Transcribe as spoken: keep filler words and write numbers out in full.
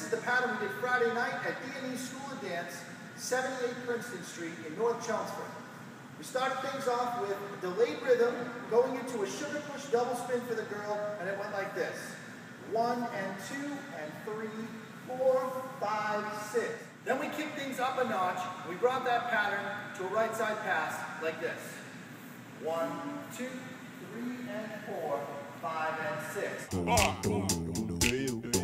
is the pattern we did Friday night at D and E School of Dance, seventy-eight Princeton Street in North Chelmsford. We started things off with a delayed rhythm, going into a sugar push double spin for the girl, and it went like this. One and two and three, four, five, six. Then we kicked things up a notch, and we brought that pattern to a right side pass like this. One, two, three, and four, five, and six.